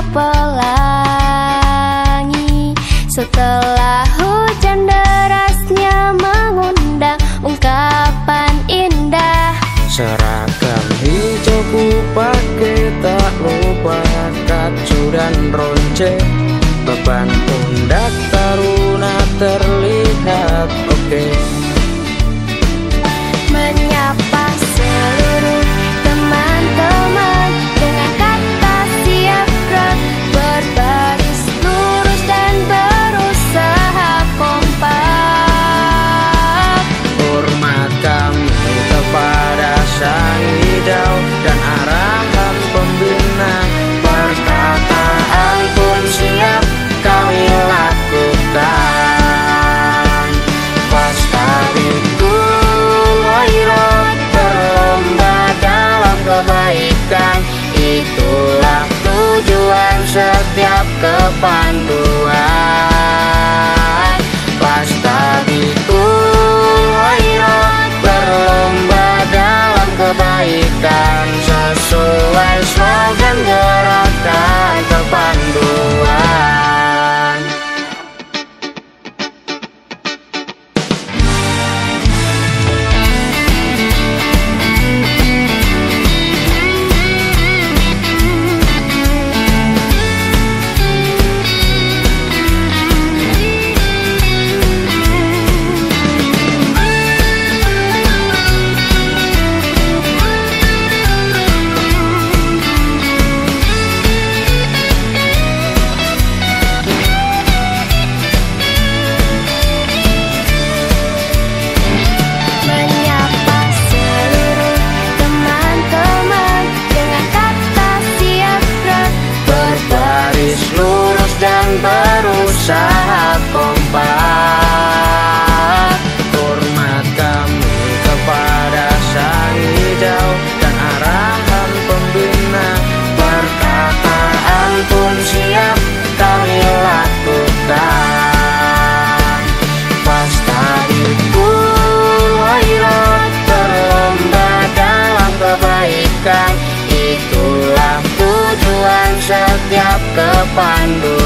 pelangi. Setelah hujan derasnya mengundang ungkapan indah. Seragam hijau ku pakai, tak lupa kacu dan ronce. Beban pundak taruna terlihat oke. Menyapa seluruh teman-teman dengan kata siap gerak, berbaris lurus dan berusaha kompak. Hormat kami kepada sang hidau dan arahan pembina. Perkataan pun siap kami lakukan. Fastabiqul khairat, berlomba dalam kebaikan. Itulah tujuan setiap kepanduan. Fastabiqul khairat, berlomba dalam kebaikan. Sesuai slogan gerakan kepanduan. Menyapa seluruh teman-teman dengan kata siap gerak, Berbaris lurus dan berusaha kompak. Hormat kami kepada sang hidau dan arahan pembina. Perkataan pun siap kami lakukan. Fastabiqul khairat, berlomba dalam kebaikan. Itulah tujuan setiap kepanduan.